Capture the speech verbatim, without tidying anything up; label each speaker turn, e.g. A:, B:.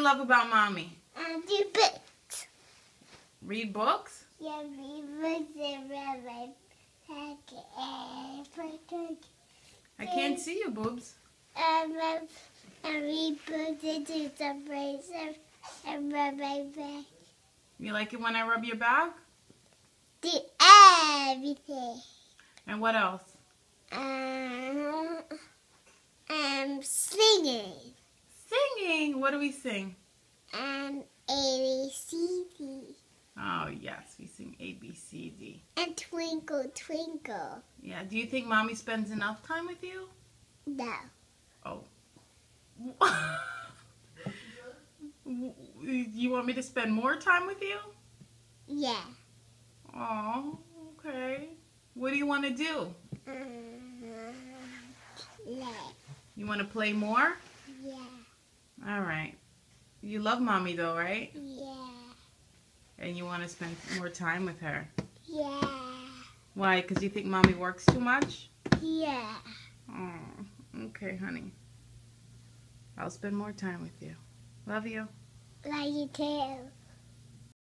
A: love about mommy?
B: And do books.
A: Read books?
B: Yeah, read books and read my packet.
A: I can't see you, boobs.
B: And read, and read books and do some brains and, and rub my back.
A: You like it when I rub your back?
B: Do everything.
A: And what else?
B: Um, um, singing.
A: Singing. What do we sing?
B: And A B C D.
A: Oh, yes. We sing A, B, C, D.
B: And Twinkle, Twinkle.
A: Yeah. Do you think mommy spends enough time with you?
B: No.
A: Oh. You want me to spend more time with you?
B: Yeah.
A: Oh, okay. What do you want to do?
B: Um, play.
A: You want to play more?
B: Yeah.
A: All right. You love mommy though, right?
B: Yeah.
A: And you want to spend more time with her.
B: Yeah.
A: Why? Because you think mommy works too much?
B: Yeah.
A: Oh, okay, honey. I'll spend more time with you. Love you.
B: Love you too.